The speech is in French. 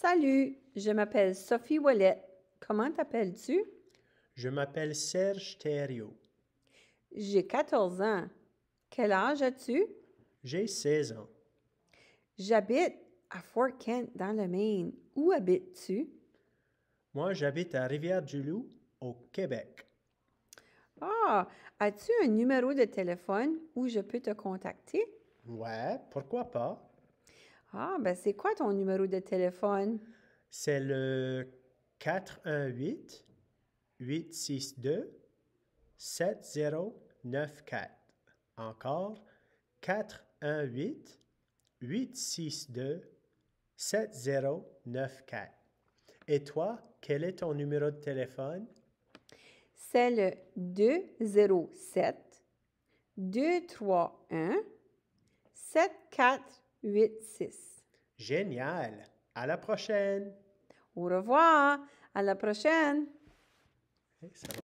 Salut, je m'appelle Sophie Ouellette. Comment t'appelles-tu? Je m'appelle Serge Thériault. J'ai 14 ans. Quel âge as-tu? J'ai 16 ans. J'habite à Fort Kent, dans le Maine. Où habites-tu? Moi, j'habite à Rivière-du-Loup, au Québec. Ah, as-tu un numéro de téléphone où je peux te contacter? Ouais, pourquoi pas? Ah, ben c'est quoi ton numéro de téléphone? C'est le 418-862-7094. Encore, 418-862-7094. Et toi, quel est ton numéro de téléphone? C'est le 207-231-7486. Génial! À la prochaine! Au revoir, à la prochaine! Ça va.